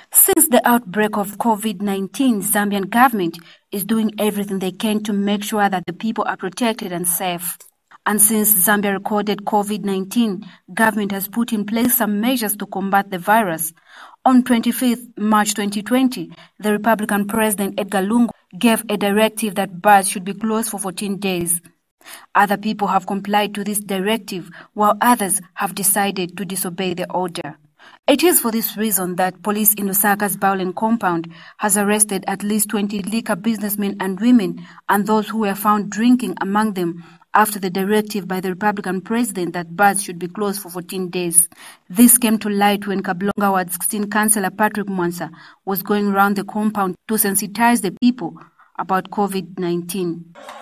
Since the outbreak of COVID-19, Zambian government is doing everything they can to make sure that the people are protected and safe. And since Zambia recorded COVID-19, government has put in place some measures to combat the virus. On 25th March 2020, the Republican President Edgar Lungu gave a directive that bars should be closed for 14 days. Other people have complied to this directive, while others have decided to disobey the order. It is for this reason that police in Lusaka's Bowlen compound has arrested at least 20 liquor businessmen and women and those who were found drinking among them after the directive by the Republican president that bars should be closed for 14 days. This came to light when Kabulonga Ward 16 Councillor Patrick Mwansa was going around the compound to sensitize the people about COVID-19.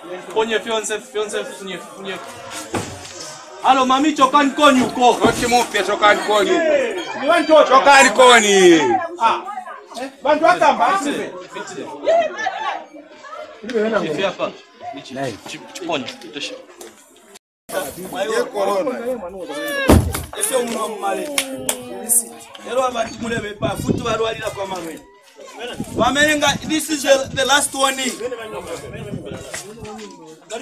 Hello, mami, chokan koni uko. Roti mupya chokan koni. Chokan koni. Bantu atamba asibe. Chifia hapa. Chiponi. Tosha. Ye corona. Ese uno male. Ero abantu mulebe pa futu balwalira kwa mamwe. Wamenga, this is the last warning. The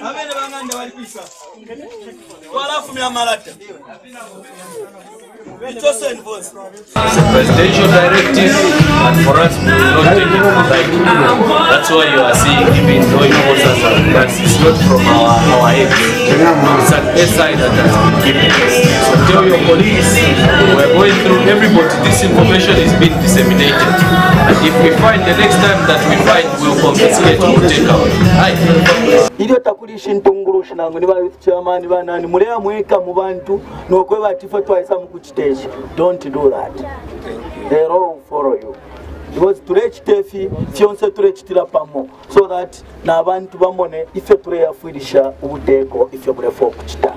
presidential directive, and for us, we will not take it lightly. That's why you are seeing even though it was us, but it's not from our head. It's an SI that has been given. So tell your police, we're going through everybody, this information is being disseminated. And if we find the next time that we find, we'll confiscate, we'll take out. Don't do that. They all follow you. Because to reach Tefi, Fionse to reach Tilapamo, so that Nabantu Bamone, if you pray a Fidisha, Udeko, if you pray for Kuchita.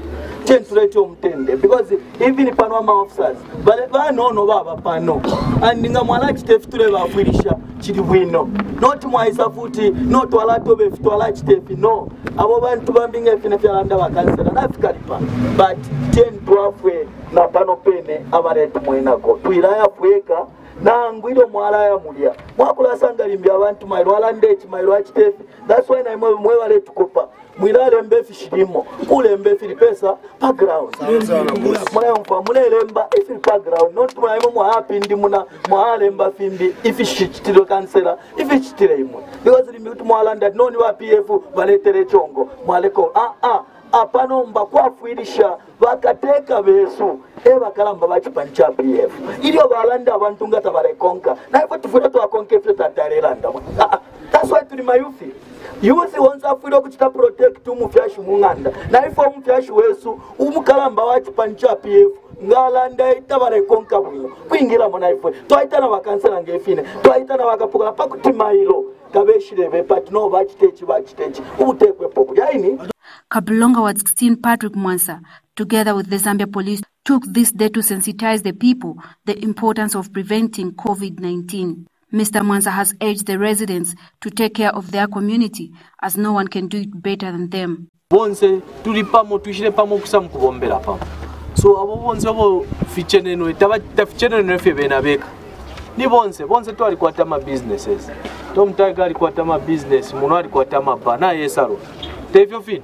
Because even if Panama officers, but I know no Baba Pano, and Ningamala Tef to Reva Fidisha, Chidwino, not Moisa Futi, not to a lot of if to a large Tefi, no. I want to bumping a Finafia cancer and Africa, but 10 to halfway, Napano Pene, Avaret Moinaco, Twilaya Fueka. Na ngwido mwala ya mulia mwakula sanga limbi abantu mailwala ndechi mailwa chitefi. That's why na mwewa letu kopa mwilale mbefi shidimo kule mbefi pesa background mwaya mfa mwele mba ifi background not mwaya mwa happy ndi mwale mba fimbi ifi shitilo kansela ifi shitile imwe because limbi utu mwala nda noni wa PF waletere chongo mwaleko apano mba kwafuirisha vakateka besu bakalamba bachipancha PF ilio balanda abantu ngata barekonka na ipo tufuna to akonke fyo tatarelanda. That's why tuli mayuthi youth wants afuiro kuchita protect umufyashi munganda na ifo umufyashi wesu umukalamba wachipancha PF ngalanda itabarekonka bwino kwingira mona ifo twaitana bakansela ngefine twaitana bakapuka pakutimailo kabeshirebe but no bachitechi ubutekwe popo yaini. Kabulonga Ward 16 Patrick Mwansa, together with the Zambia police, took this day to sensitize the people the importance of preventing COVID-19. Mr. Mwansa has urged the residents to take care of their community, as no one can do it better than them. Bonse tulipamo tuishire pamo kusamu kubombela pamo. So abo bonse abo ficheneno taficheneno efe benabeka. Ni bonse tu alikwata ma businesses. Tom Tiger alikwata ma business, muno alikwata ma bana yesaro. Tevyo fin?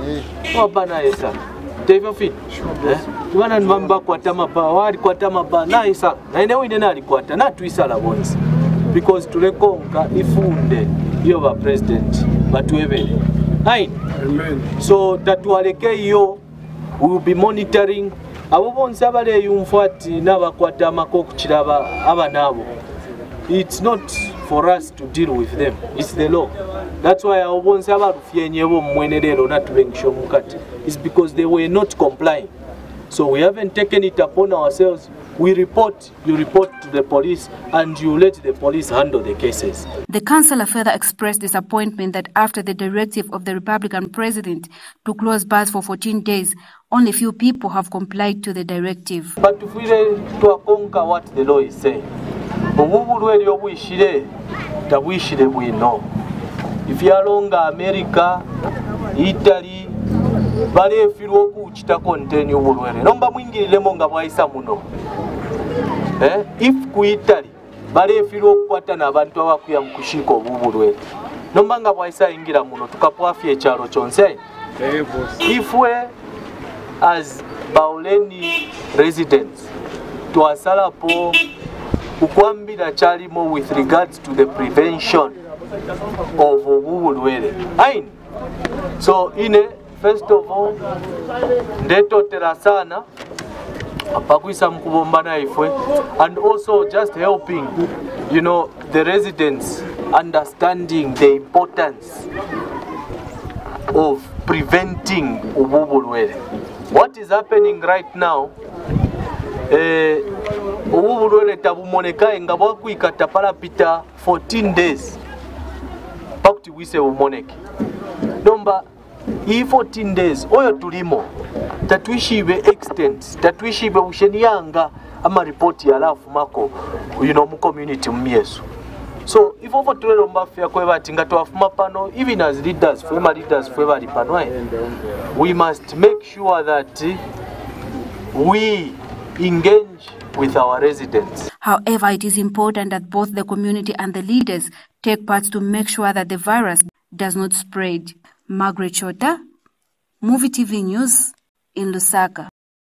Bana yesaro. Tevyo fin? Wana nmamba kwata maba, wali kwata maba na yesaro. Na inewo inena alikwata na tuisala bonse. Because tulekonka ifunde iyo ba president batuwebele. Amen. So tatualeke iyo, we will be monitoring. Abo bonse abale yumfati nabakwata makoko kiraba abanabo. It's not for us to deal with them. It's the law. That's why abo bonse abarufyenyebo mwenerero natubengisho mukati. It's because they were not complying. So we haven't taken it upon ourselves. We report, you report to the police, and you let the police handle the cases. The councillor further expressed disappointment that after the directive of the Republican president to close bars for 14 days, only few people have complied to the directive. But if we to conquer what the law is saying, we know. If you are longer America, Italy, bale firu kuchita continue bulwere nomba mwingirire monga bwaisa muno if ku Italy baleefira okukwata n'abantu abakuya mu kushiika obubulwere nomba nga bwaisayingira muno tukapwafya ekyalo kyonse ifwe as Bauleni residents twasalapo ukwambira kyalimo with regards to the prevention of obubulwere ain so first of all ndetotera sana pakwisa mukubomba naifwe and also just helping the residents understanding the importance of preventing obubulwere. What is happening right now obubulwere tabumoneka nga bwakwikata palapita 14 days pakuti bwise bumoneke nomba i 14 days oyo tulimo tatuishibe extent tatuishibe busheniyanga ama report ya lafu mako mu community myeso so if over tulelo mbafya kwe bati nga twafuma pano even as leaders fwe bali pano we must make sure that we engage with our residents. However, it is important that both the community and the leaders take part to make sure that the virus does not spread. Margaret Chota, Movie TV News in Lusaka.